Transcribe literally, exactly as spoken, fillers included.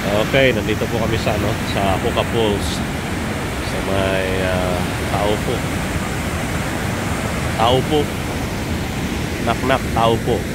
Okay, nandito po kami sa ano, sa Huka Falls sa may uh, Taupo. Taupo. Knock knock Taupo.